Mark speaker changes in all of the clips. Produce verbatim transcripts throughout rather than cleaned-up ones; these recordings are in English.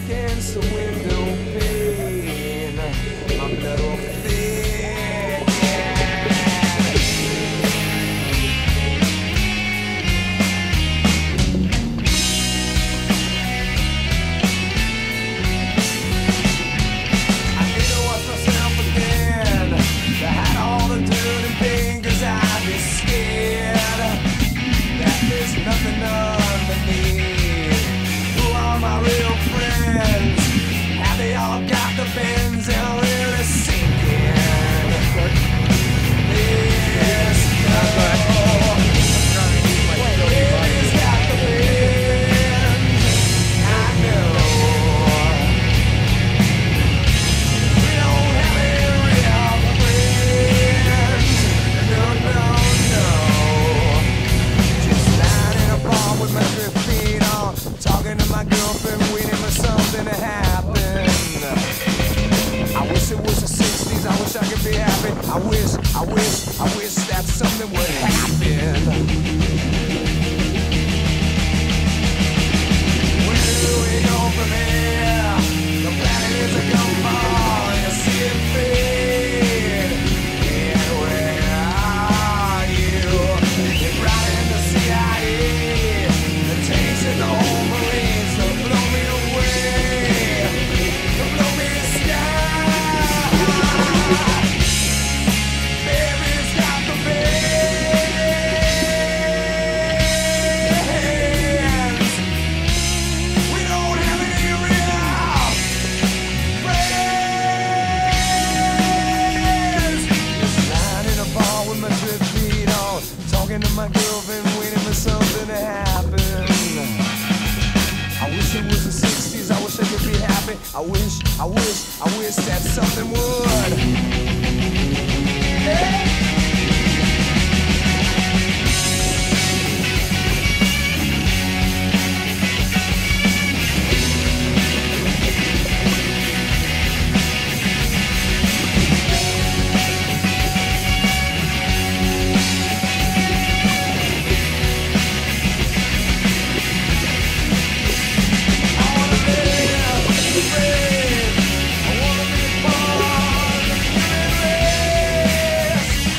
Speaker 1: against the window pane. My little thing, I need to watch myself again. I had all the dirty fingers, I'd be scared that there's nothing underneath. Who are my real friends? Have they all got the bends and are really sinking? Yes, no. Baby's got the bends, I know. We don't have any real friends. No, no, no. Just lying in a bar with my drip feet on, talking to my girlfriend, waiting for something to happen. I wish it was the sixties, I wish I could be happy. I wish, I wish, I wish that something would happen. Where do we go from here? The planet is a gumball, you see it fade. And where are you? You're brought in the C I A, the tanks and the whole Marines to blow me away, to blow me to sky. Baby's got the bends. We don't have any real friends. Just lying in a bar with my drip feet on, talking to my girlfriend, waiting for something to happen. I wish it was the sixties, I wish I could be happy. I wish, I wish, I wish that something would. Yeah. I wanna live free. I wanna be born in race.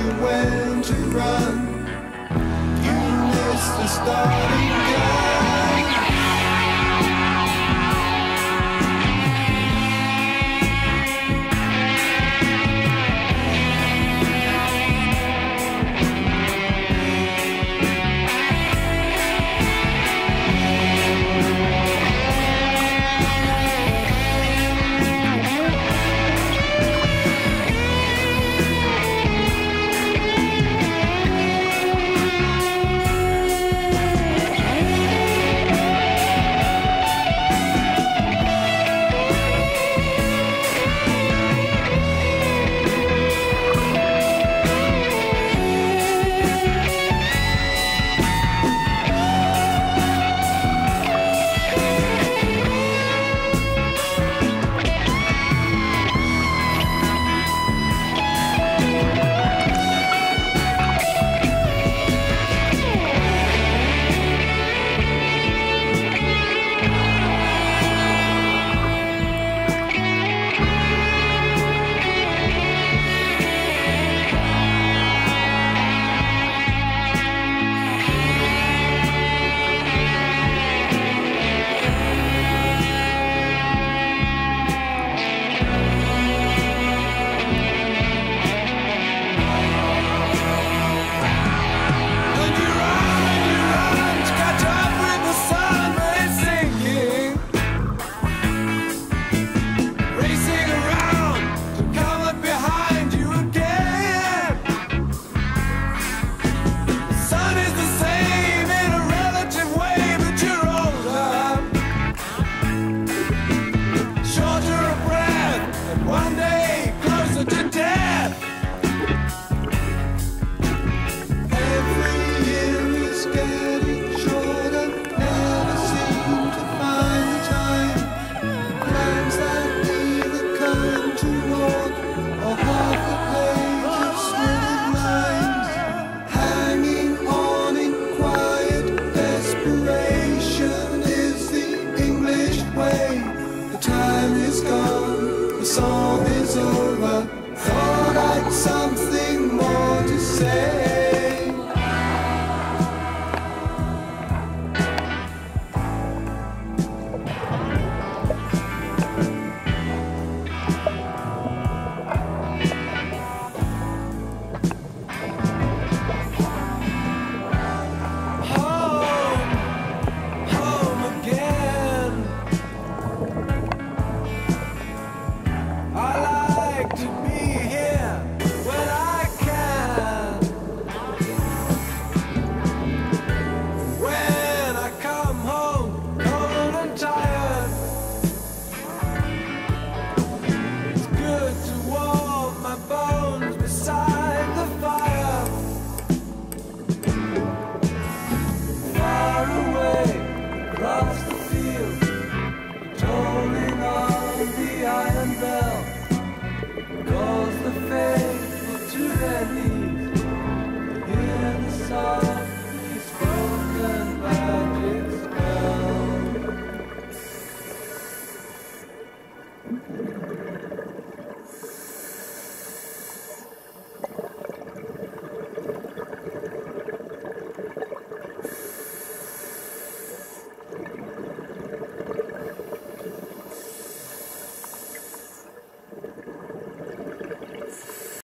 Speaker 1: when to run. You missed the starting gun.